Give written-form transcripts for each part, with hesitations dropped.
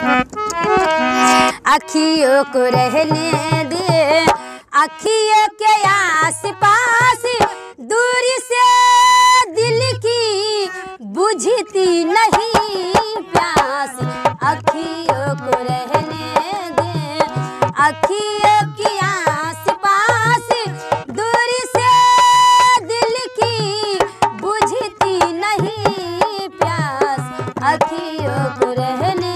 अखियों को रहने दे, अखियों के आस पास, दूरी से दिल की बुझती नहीं प्यास। अखियों को रहने दे, अखियों की आस पास, दूरी से दिल की बुझती नहीं प्यास। अखियों को रहने दे।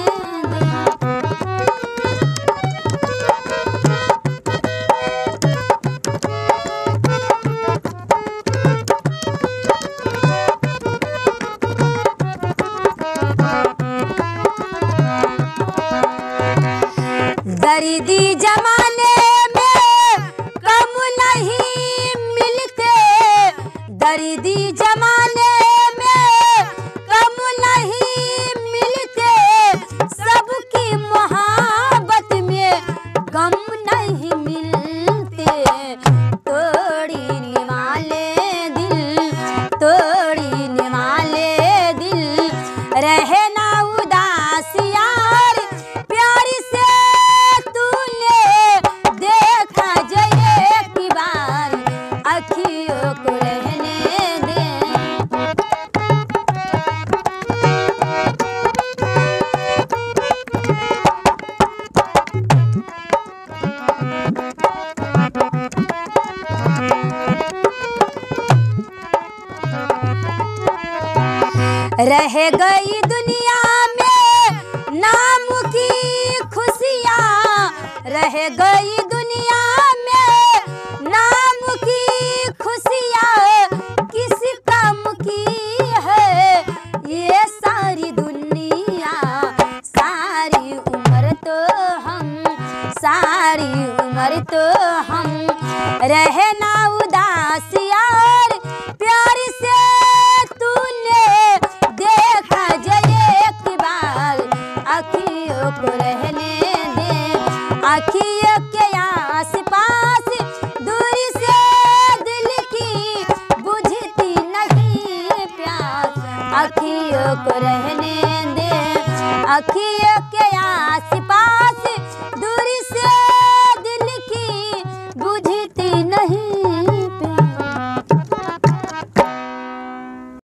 दर्दी जमाने में कम नहीं मिलते, दर्दी जमाने में कम नहीं मिलते, सबकी मोहब्बत में गम नहीं मिलते। तोड़ने वाले दिल, तोड़ने वाले दिल, रहे ना उदास यार, प्यार से अखियों को रहने दे। रह गई दुनिया में नाम की खुशियाँ, रह गई दुनिया में नाम की खुशियाँ, किस काम की है ये सारी दुनिया। सारी उम्र तो हम, सारी उम्र तो हम रहना उदास यार, प्यार से तूने देखा जय एक बार। अखियों को रहने दे, अखियों के आस पास, दूरी से दिल की बुझती नहीं प्यास। अखियों को रहने दे, अखियों के आस